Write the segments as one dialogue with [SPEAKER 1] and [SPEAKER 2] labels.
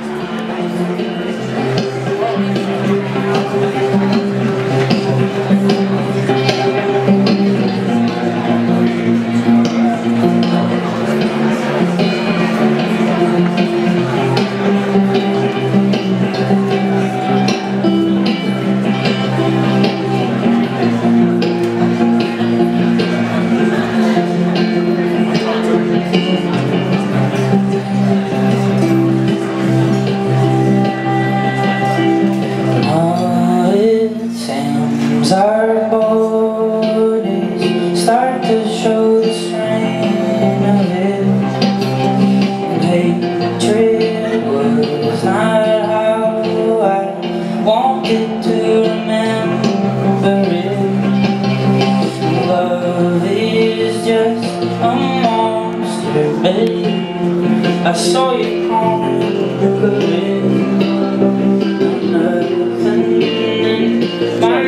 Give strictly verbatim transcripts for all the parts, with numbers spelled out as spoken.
[SPEAKER 1] Our bodies start to show the strain of it. Hatred was not how I wanted to remember it. Love is just a monster, babe. I saw you conquer it. Nothing in my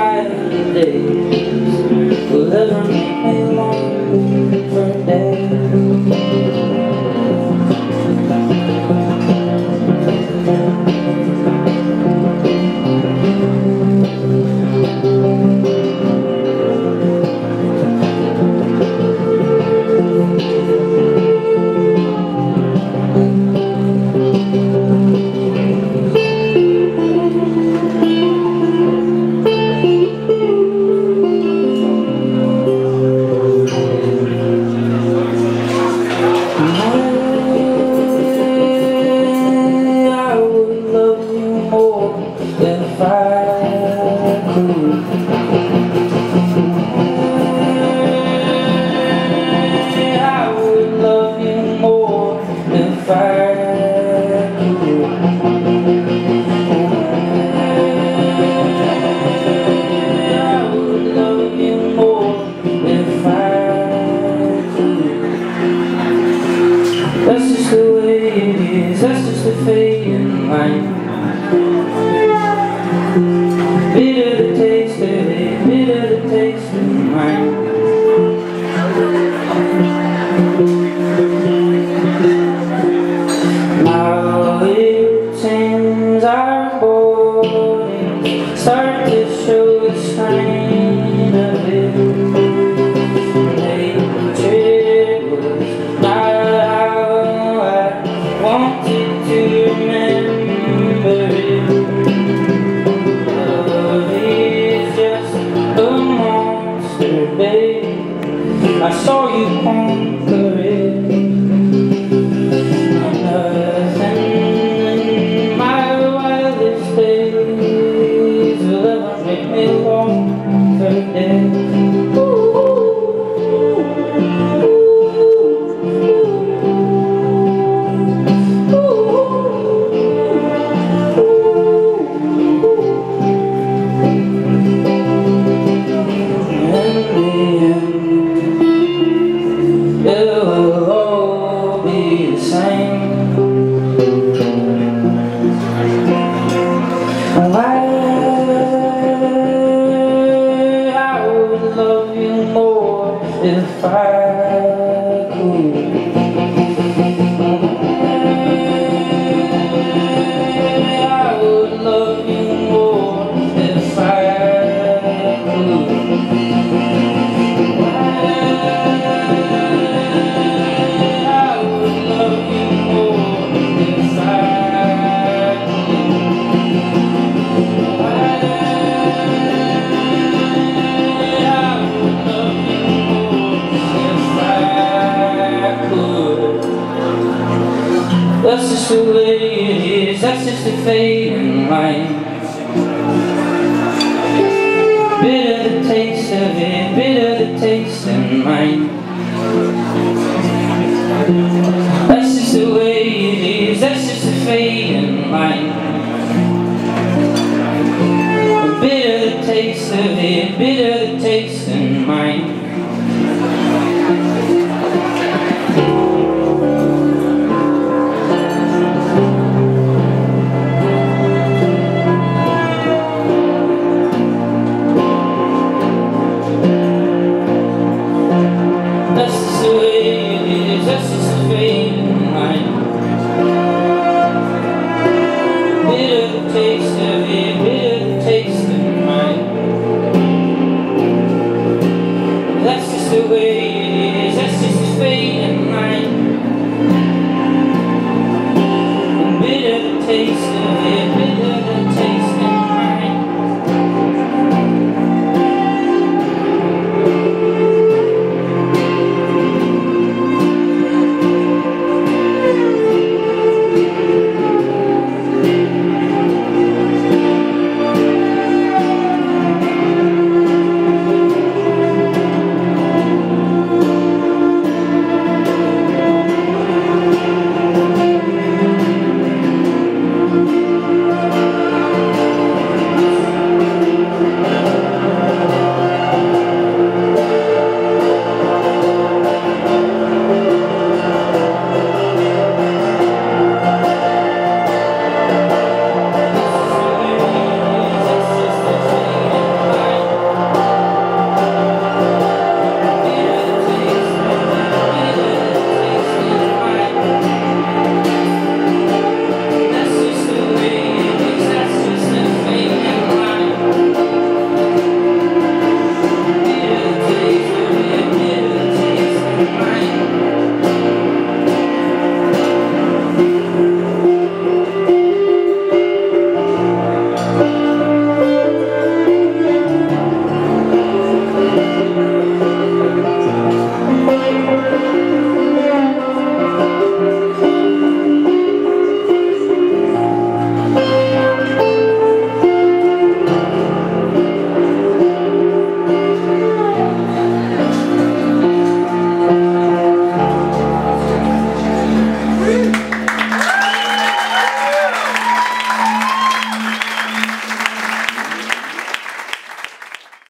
[SPEAKER 1] will ever make me long for a day. If I could, I would love you more if I could. I would love you more if I could. That's just the way it is, that's just the fading line. Bitter the taste of it, bitter the taste of mine. Now it seems our bodies start to show the strain of it. Hatred was not how I wanted to remember it. I saw you conquer it. Nothing in my wildest days will ever make me long for a day. It will all be the same. Why I would love you more if I could. I would love you more if I could. That's just the way it is, that's just the fading line. Bitter the taste of it, bitter the taste of mine. That's just the way it is, that's just the fading line. Bitter the taste of it, bitter